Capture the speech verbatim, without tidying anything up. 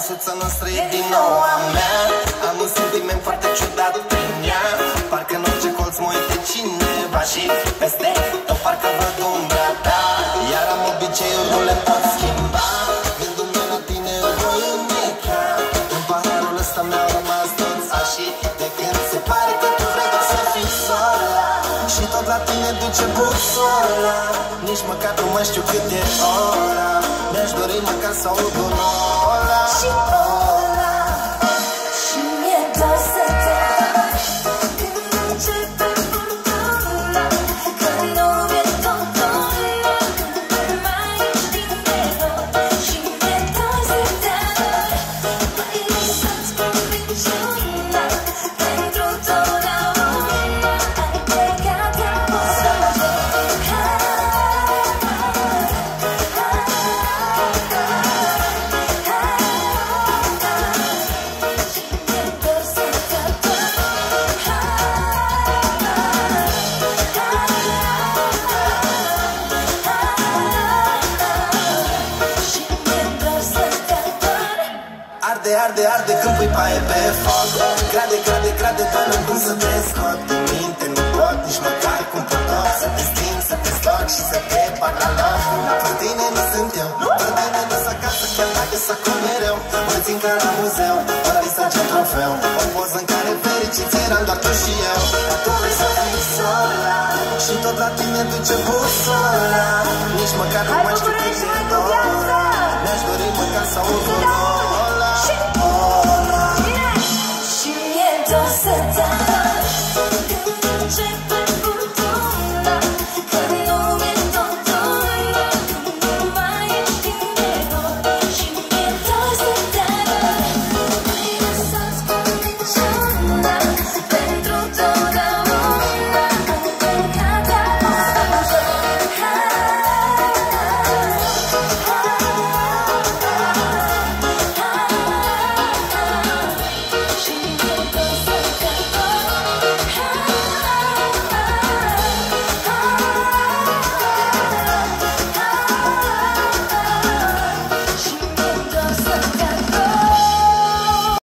Căsuța noastră e din nou a mea. Am un sentiment foarte ciudat prin ea. Parcă în orice colț mă uite cineva și peste tot parcă văd umbra ta. Iar am obiceiul, nu le pot schimba. Gândul-mi la tine îl voi înneca. În paharul ăsta mi-au rămas toți așii. De când se pare că tu vrei doar să fii sola. Și tot la tine duce busola. Nici măcar nu mai știu cât e ora. Mi-aș dori măcar să aud un ora. Și ora. Și mi-e dor să te văd. Când începe furtuna, că nu mi-e totuna, nu mai ești din eroi. Și mi-e dor să te văd. Mai lăsați cu minciuna, pentru totdeauna ai plecat în poză. Arde, arde, arde când pui paie pe foc. Grade, grade, grade, doamne, cum să te scot din minte, nu pot nici măcar cum pot tot. Să te sting, să te stoc și să te bag la loc. Fără tine nu sunt eu, fără tine nu s acasă, chiar dacă s acum mereu. Mă țin ca la muzeu, fără listanță în trofeu. O poză în care fericiți eram doar tu și eu. Dar tu vrei să fii sola și tot la tine duce busola. Nici măcar nu mai știu cât e ora. Mi-aș dori măcar să aud